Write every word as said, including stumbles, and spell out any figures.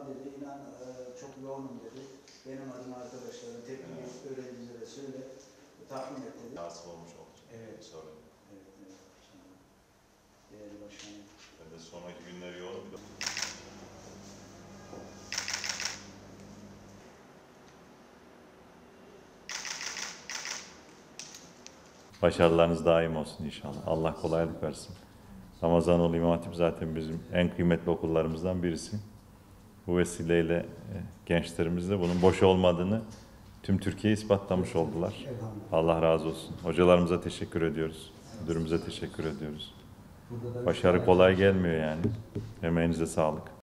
dedi, inan e, çok yoğunum dedi. Benim adıma arkadaşlarım, teknik evet. öğrencilere söyle, takdim et dedi. Nasip olmuş oldu. Evet. Sonra. Evet, evet. Değerli başkanım. Ben de sonraki günler yoğun. Başarılarınız daim olsun inşallah. Allah kolaylık versin. Ramazanoğlu İmam Hatip zaten bizim en kıymetli okullarımızdan birisi. Bu vesileyle gençlerimizle bunun boş olmadığını tüm Türkiye'ye ispatlamış oldular. Allah razı olsun. Hocalarımıza teşekkür ediyoruz. Müdürümüze teşekkür ediyoruz. Başarı kolay gelmiyor yani. Emeğinize sağlık.